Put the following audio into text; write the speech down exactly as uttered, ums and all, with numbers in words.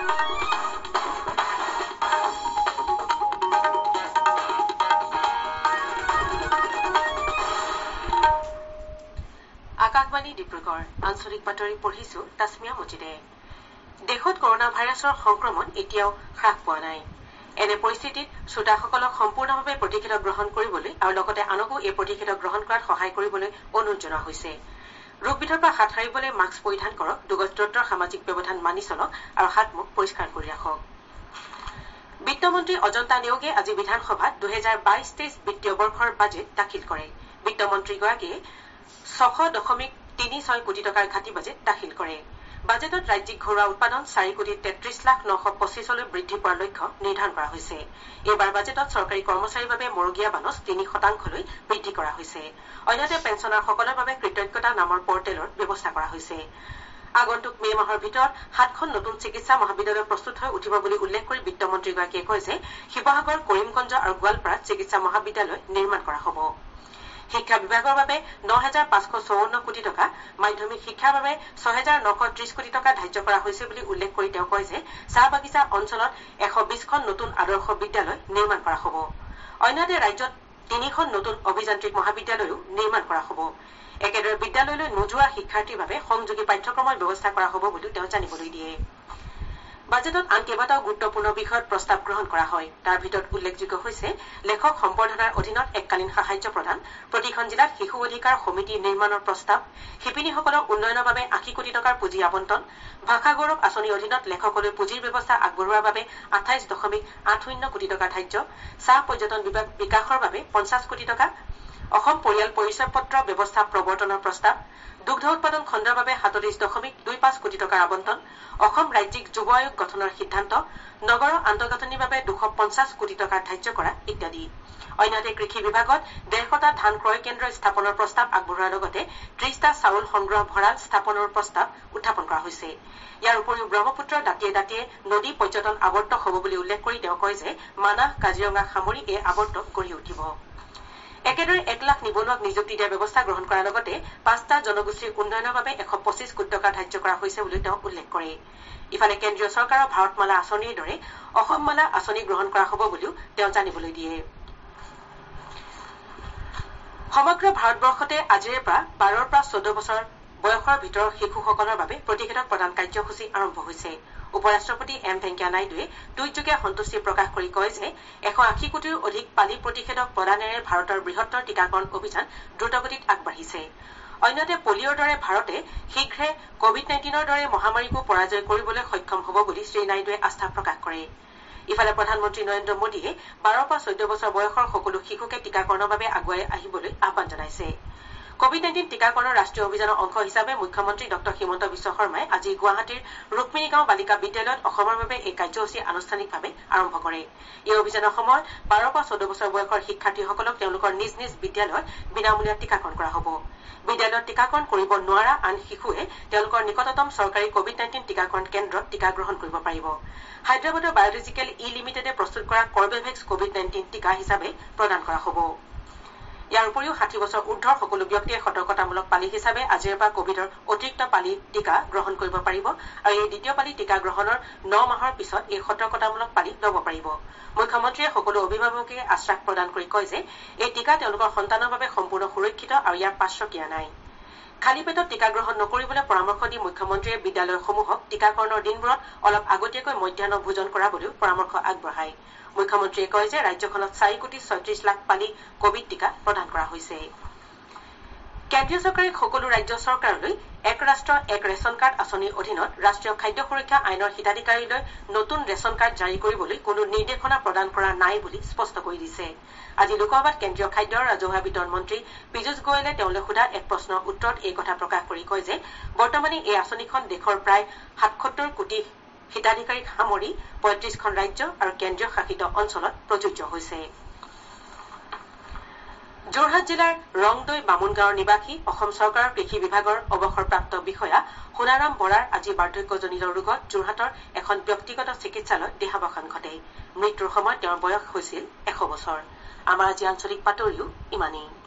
আকাশবাণী ডিব্ৰুগড় আঞ্চলিক বাতৰি পঢ়িছো তাছমিয়া মজিদে। দেশত কৰোনা ভাইৰাছৰ সংক্ৰমণ এতিয়াও হ্ৰাস পোৱা নাই। এনে পৰিস্থিতিত শ্ৰোতাসকলক সম্পূৰ্ণভাৱে প্ৰতিষেধক গ্ৰহণ কৰিবলৈ আৰু লগতে আনকো এই প্ৰতিষেধক গ্ৰহণ কৰাত সহায় কৰিবলৈ অনুৰোধ জনোৱা হৈছে। ৰোগবিধৰ পৰা হাত সাৰিবলৈ মাস্ক পৰিধান কৰক, দুগজ দূৰত্বৰ সামাজিক ব্যৱধান মানি চলক আৰু হাত মুখ পৰিষ্কাৰ কৰি ৰাখক। বিত্তমন্ত্ৰী অজন্তা নেওগে আজি বিধানসভাত দুহেজাৰ বাইশ তেইছ বিত্তীয় বৰ্ষৰ বাজেট দাখিল কৰে। বিত্তমন্ত্ৰীগৰাকীয়ে ছশ দশমিক তিনি ছয় কোটি টকাৰ ঘাটি বাজেট দাখিল কৰে। বাজেটত ৰাজ্যিক ঘৰুৱা উৎপাদন চাৰি কোটি তেত্ৰিশ লাখ নশ পঁচিছলৈ বৃদ্ধি পোৱাৰ লক্ষ্য নিৰ্ধাৰণ কৰা হৈছে। এইবাৰ বাজেটত চৰকাৰী কৰ্মচাৰীৰ বাবে মৰুগীয়া বানচ তিনি শতাংশলৈ বৃদ্ধি কৰা হৈছে। অন্যহাতে পেঞ্চনাৰসকলৰ বাবে কৃতজ্ঞতা নামৰ পৰ্টেলৰ ব্যৱস্থা কৰা হৈছে। আগন্তুক মে মাহৰ ভিতৰত সাতখন নতুন চিকিৎসা মহাবিদ্যালয় প্ৰস্তুত হৈ উঠিব বুলি উল্লেখ কৰি বিত্তমন্ত্ৰীগৰাকীয়ে কয় যে শিৱসাগৰ, কৰিমগঞ্জ আৰু গোৱালপাৰাত চিকিৎসা মহাবিদ্যালয় নিৰ্মাণ কৰা হ'ব। শিক্ষা বিভাগৰ বাবে ন হাজাৰ পাঁচশ চৌৱন্ন কোটি টকা, মাধ্যমিক শিক্ষাৰ বাবে ছয় হাজাৰ নশ ত্ৰিশ কোটি টকা ধাৰ্য কৰা হৈছে বুলি উল্লেখ কৰি তেওঁ কয় যে চাহ বাগিচা অঞ্চলত এশ বিশখন নতুন আদৰ্শ বিদ্যালয় নিৰ্মাণ কৰা হ'ব। অন্যহাতে ৰাজ্যত তিনিখন নতুন অভিযান্ত্ৰিক মহাবিদ্যালয়ো নিৰ্মাণ কৰা হ'ব। একেদৰে বিদ্যালয়লৈ নোযোৱা শিক্ষাৰ্থীৰ বাবে সংযোগী পাঠ্যক্ৰমৰ ব্যৱস্থা কৰা হ'ব বুলিও তেওঁ জানিবলৈ দিয়ে। বাজেটত আন কেইবাটাও গুৰুত্বপূৰ্ণ বিষয়ত প্ৰস্তাৱ গ্ৰহণ কৰা হয়। তাৰ ভিতৰত উল্লেখযোগ্য হৈছে লেখক সম্বৰ্ধনাৰ অধীনত এককালীন সাহায্য প্ৰদান, প্ৰতিখন জিলাত শিশু অধিকাৰ সমিতি নিৰ্মাণৰ প্ৰস্তাৱ, শিপিনীসকলৰ উন্নয়নৰ বাবে আশী কোটি টকাৰ পুঁজি আবণ্টন, ভাষা গৌৰৱ আঁচনিৰ অধীনত লেখকলৈ পুঁজিৰ ব্যৱস্থা আগবঢ়োৱাৰ বাবে আঠাইশ দশমিক আঠ শূন্য কোটি টকা ধাৰ্য, চাহ পৰ্যটন বিভাগ বিকাশৰ বাবে পঞ্চাছ কোটি টকা, অসম পৰিয়াল পৰিচয় পত্ৰ ব্যৱস্থা প্ৰৱৰ্তনৰ প্ৰস্তাৱ, দুগ্ধ উৎপাদন খণ্ডৰ বাবে সাতত্ৰিশ দশমিক দুই পাঁচ কোটি টকাৰ আবণ্টন, অসম ৰাজ্যিক যুৱ আয়োগ গঠনৰ সিদ্ধান্ত, নগৰৰ আন্তঃগাঁথনিৰ বাবে দুশ পঞ্চাছ কোটি টকা ধাৰ্য কৰা ইত্যাদি। অন্যহাতে কৃষি বিভাগত ডেৰশটা ধান ক্ৰয় কেন্দ্ৰ স্থাপনৰ প্ৰস্তাৱ আগবঢ়োৱাৰ লগতে ত্ৰিশটা চাউল সংগ্ৰহ ভঁৰাল স্থাপনৰ প্ৰস্তাৱ উত্থাপন কৰা হৈছে। ইয়াৰ উপৰিও ব্ৰহ্মপুত্ৰৰ দাঁতিয়ে দাঁতিয়ে নদী পৰ্যটন আৱৰ্ত হ'ব বুলি উল্লেখ কৰি তেওঁ কয় যে মানাহ, কাজিৰঙাক সামৰি এই আৱৰ্ত গঢ়ি উঠিব। একেদৰে এক লাখ নিবনুৱাক নিযুক্তি দিয়াৰ ব্যৱস্থা গ্ৰহণ কৰাৰ লগতে পাঁচটা জনগোষ্ঠীৰ উন্নয়নৰ বাবে এশ পঁচিছ কোটি টকা ধাৰ্য কৰা হৈছে বুলি তেওঁ উল্লেখ কৰে। ইফালে কেন্দ্ৰীয় চৰকাৰৰ ভাৰতমালা আঁচনিৰ দৰে অসমমালা আঁচনি গ্ৰহণ কৰা হ'ব বুলিও তেওঁ জানিবলৈ দিয়ে। সমগ্ৰ ভাৰতবৰ্ষতে আজিৰে পৰা বাৰৰ পৰা চৈধ্য বছৰ বয়সৰ ভিতৰৰ শিশুসকলৰ বাবে প্ৰতিষেধক প্ৰদান কাৰ্যসূচী আৰম্ভ হৈছে। উপ ৰাষ্ট্ৰপতি এম ভেংকায়া নাইডুৱে টুইটযোগে সন্তুষ্টি প্ৰকাশ কৰি কয় যে এশ আশী কোটিৰো অধিক পালি প্ৰতিষেধক প্ৰদানেৰে ভাৰতৰ বৃহত্তৰ টীকাকৰণ অভিযান দ্ৰুতগতিত আগবাঢ়িছে। অন্যহাতে পলিঅ'ৰ দৰে ভাৰতে শীঘ্ৰে কভিড নাইণ্টিনৰ দৰে মহামাৰীকো পৰাজয় কৰিবলৈ সক্ষম হ'ব বুলি শ্ৰীনাইডুৱে আস্থা প্ৰকাশ কৰে। ইফালে প্ৰধানমন্ত্ৰী নৰেন্দ্ৰ মোদীয়ে বাৰৰ পৰা চৈধ্য বছৰ বয়সৰ সকলো শিশুকে টীকাকৰণৰ বাবে আগুৱাই আহিবলৈ আহ্বান জনাইছে। কভিড নাইণ্টিন টীকাকৰণৰ ৰাষ্ট্ৰীয় অভিযানৰ অংশ হিচাপে মুখ্যমন্ত্ৰী ডঃ হিমন্ত বিশ্ব শৰ্মাই আজি গুৱাহাটীৰ ৰুক্মিণী গাঁও বালিকা বিদ্যালয়ত অসমৰ বাবে এই কাৰ্যসূচী আনুষ্ঠানিকভাৱে আৰম্ভ কৰে। এই অভিযানৰ সময়ত বাৰৰ পৰা চৈধ্য বছৰ বয়সৰ শিক্ষাৰ্থীসকলক তেওঁলোকৰ নিজ নিজ বিদ্যালয়ত বিনামূলীয়া টীকাকৰণ কৰা হ'ব। বিদ্যালয়ত টীকাকৰণ কৰিব নোৱাৰা আন শিশুৱে তেওঁলোকৰ নিকটতম চৰকাৰী কভিড নাইণ্টিন টীকাকৰণ কেন্দ্ৰত টীকা গ্ৰহণ কৰিব পাৰিব। হায়দৰাবাদৰ বায়লজিকেল ই লিমিটেডে প্ৰস্তুত কৰা কৰ্বেভেক্স কভিড নাইণ্টিন টীকা হিচাপে প্ৰদান কৰা হ'ব। ইয়াৰ উপৰিও ষাঠি বছৰ ঊৰ্ধৰ সকলো ব্যক্তিয়ে সতৰ্কতামূলক পালি হিচাপে আজিৰে পৰা কভিডৰ অতিৰিক্ত পালি টীকা গ্ৰহণ কৰিব পাৰিব আৰু এই দ্বিতীয় পালি টীকা গ্ৰহণৰ ন মাহৰ পিছত এই সতৰ্কতামূলক পালি ল'ব পাৰিব। মুখ্যমন্ত্ৰীয়ে সকলো অভিভাৱকে আশ্বাস প্ৰদান কৰি কয় যে এই টীকা তেওঁলোকৰ সন্তানৰ বাবে সম্পূৰ্ণ সুৰক্ষিত আৰু ইয়াৰ পাৰ্শ্বক্ৰিয়া নাই। খালী পেটত টীকা গ্ৰহণ নকৰিবলৈ পৰামৰ্শ দি মুখ্যমন্ত্ৰীয়ে বিদ্যালয়সমূহক টীকাকৰণৰ দিনবোৰত অলপ আগতীয়াকৈ মধ্যাহ্ন ভোজন কৰাবলৈও পৰামৰ্শ আগবঢ়ায়। মুখ্যমন্ত্ৰীয়ে কয় যে ৰাজ্যখনত চাৰি কোটি ছয়ত্ৰিশ লাখ পালি কভিড টীকা প্ৰদান কৰা হৈছে। কেন্দ্ৰীয় চৰকাৰে সকলো ৰাজ্য চৰকাৰলৈ এক ৰাষ্ট্ৰ এক ৰেচন কাৰ্ড আঁচনিৰ অধীনত ৰাষ্ট্ৰীয় খাদ্য সুৰক্ষা আইনৰ হিতাধিকাৰীলৈ নতুন ৰেচন কাৰ্ড জাৰি কৰিবলৈ কোনো নিৰ্দেশনা প্ৰদান কৰা নাই বুলি স্পষ্ট কৰি দিছে। আজি লোকসভাত কেন্দ্ৰীয় খাদ্য আৰু ৰাজহুৱা বিতৰণ মন্ত্ৰী পীযুষ গোৱেলে তেওঁলৈ সোধা এক প্ৰশ্নৰ উত্তৰত এই কথা প্ৰকাশ কৰি কয় যে বৰ্তমানে এই আঁচনিখন দেশৰ প্ৰায় সাতসত্তৰ কোটি হিতাধিকাৰীক সামৰি পঁয়ত্ৰিশখন ৰাজ্য আৰু কেন্দ্ৰীয় শাসিত অঞ্চলত প্ৰযোজ্য হৈছে। যোৰহাট জিলাৰ ৰংদৈ বামুণ গাঁৱৰ নিবাসী অসম চৰকাৰৰ কৃষি বিভাগৰ অৱসৰপ্ৰাপ্ত বিষয়া সোণাৰাম বৰাৰ আজি বাৰ্ধক্যজনিত ৰোগত যোৰহাটৰ এখন ব্যক্তিগত চিকিৎসালয়ত দেহাৱসান ঘটে। মৃত্যুৰ সময়ত তেওঁৰ বয়স হৈছিল এশ বছৰ। আমাৰ আজি আঞ্চলিক বাতৰিও ইমানেই।